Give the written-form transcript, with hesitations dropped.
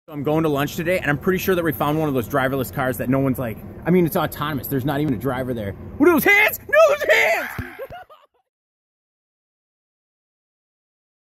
I'm going to lunch today, and I'm pretty sure that we found one of those driverless cars that no one's like, I mean, it's autonomous. There's not even a driver there. What are those hands? No, those hands!